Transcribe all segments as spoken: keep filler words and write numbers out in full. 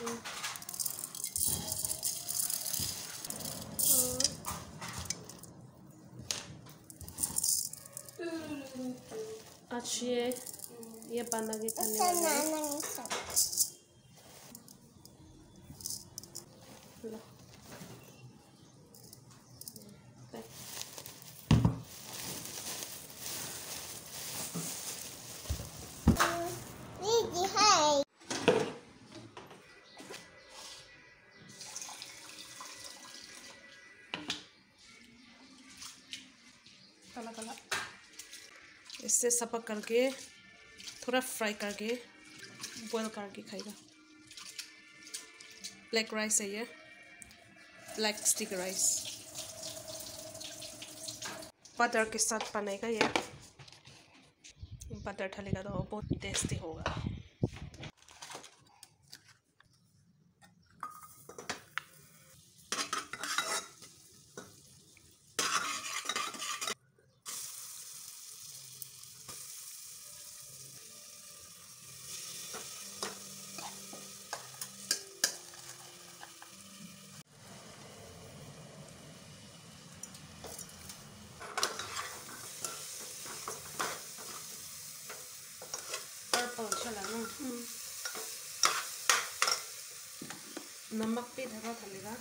अच्छी है ये बना के खाने वाले। काला काला इससे सपक करके थोड़ा फ्राई करके बॉईल करके खाएगा। ब्लैक राइस है ये, ब्लैक स्टिक राइस बटर के साथ बनेगा ये। बटर डालेगा तो बहुत टेस्टी होगा। चला ना नमक भी धरा डालेगा।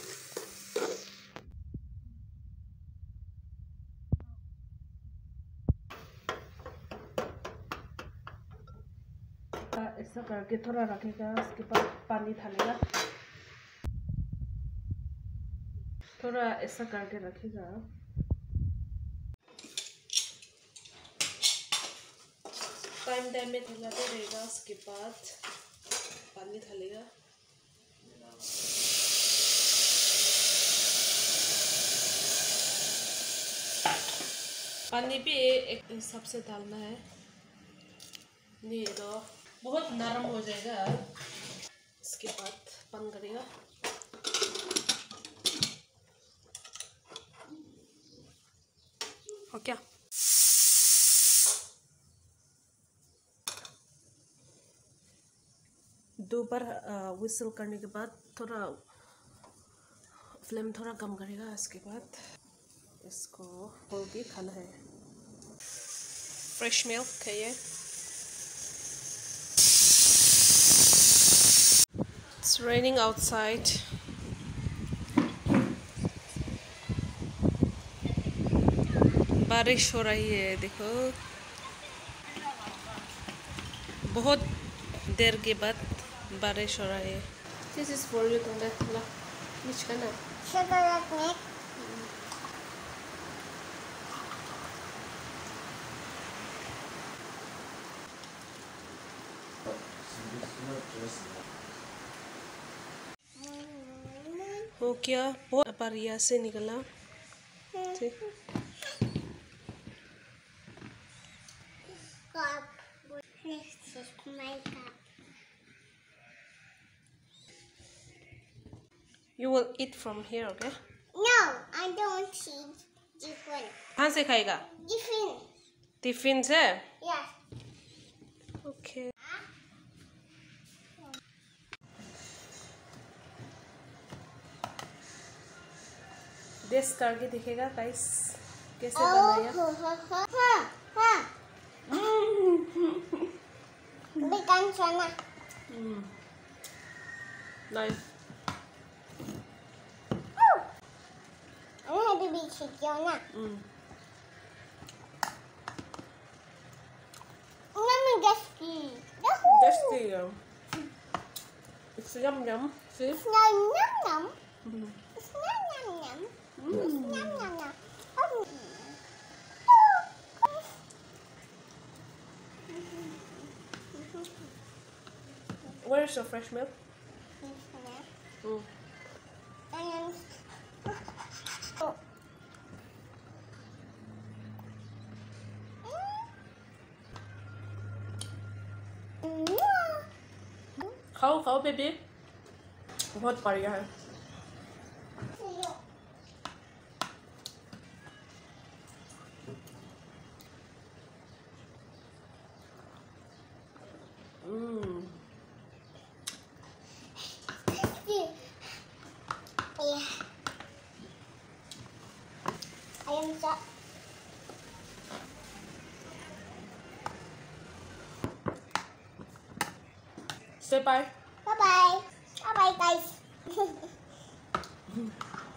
ऐसा करके थोड़ा रखेगा, उसके बाद पानी डालेगा। थोड़ा ऐसा करके रखेगा, टाइम टाइम में हिलाते रहेगा। उसके बाद पानी डालेगा। पानी भी एक हिसाब से डालना है, नहीं तो बहुत नरम हो जाएगा। इसके बाद बंद करेगा। हो क्या दो बार विसल करने के बाद थोड़ा फ्लेम थोड़ा कम करेगा। इसके बाद इसको खोल के खाना है। फ्रेश मिल्क खाइए। It's raining outside. बारिश हो रही है, देखो बहुत देर के बाद बारिश हो रहा है। This is for you, Tungbe. La, which kind of? Chocolate milk. हो क्या बहुत बढ़िया से निकला। This is my cup. You will eat from here, okay? No, I don't eat different. कहाँ से खाएगा? Different. टिफिन से? Yes. Okay. टेस्ट करके दिखेगा गाइस कैसे बनाया। Bukan sana. Hmm. Nice. Ini ada biji kiona. Hmm. Ini gaski. Tasty. It's yum yum. See? It's yum yum yum. Hmm. It's yum yum yum. It's yum yum yum. Where's your fresh milk? Mm. And oh. खाओ खाओ baby, बहुत बढ़िया है। I am so. Say bye. Bye bye. Bye bye, guys.